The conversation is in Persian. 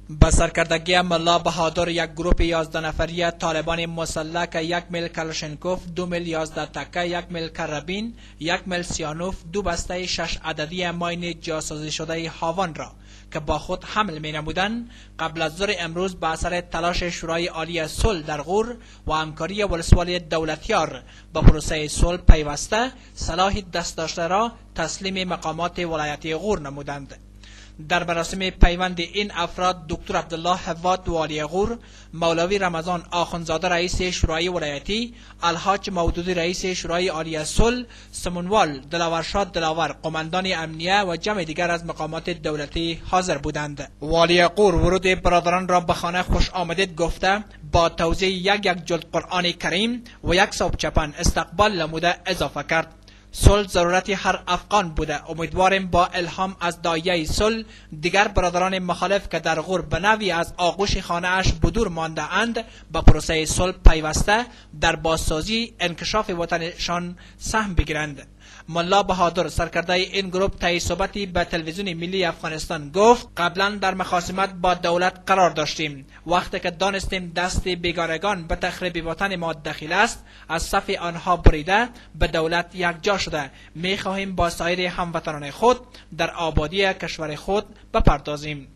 با سرکردگی ملا بهادر یک گروه 11 نفری طالبان مسلح که 1 میل کلاشینکوف، 2 میل 11 تکه، 1 میل کرابین، 1 میل سیانوف، 2 بسته 6 عددی ماین جاسازی شده هاوان را که با خود حمل می نمودند قبل از ظهر امروز به اثر تلاش شورای عالی صلح در غور و همکاری ولسوالی دولتیار با پروسه صلح پیوسته سلاح دست داشته را تسلیم مقامات ولایتی غور نمودند. در مراسم پیوند این افراد دکتر عبدالله حواد والی غور، مولوی رمضان آخوندزاده رئیس شورای ولایتی، الحاج مودودی رئیس شورای عالی صلح، سمونوال دلاورشاد دلاور قماندان امنیه و جمع دیگر از مقامات دولتی حاضر بودند. والی غور ورود برادران را به خانه خوش آمدید گفته با توزیع یک جلد قرآن کریم و 1 صوب چپن استقبال نموده اضافه کرد. صلح ضرورت هر افغان بوده. امیدواریم با الهام از داعیه صلح دیگر برادران مخالف که در غور به نوی از آغوش خانه اش بدور مانده اند با پروسه صلح پیوسته در بازسازی انکشاف وطنشان سهم بگیرند. ملا بهادر سرکرده این گروه طی صحبتی به تلویزیون ملی افغانستان گفت قبلا در مخاصمت با دولت قرار داشتیم. وقتی که دانستیم دست بیگانگان به تخریب وطن ما دخیل است از صف آنها بریده به دولت یکجا شده. می خواهیم با سایر هموطنان خود در آبادی کشور خود بپردازیم.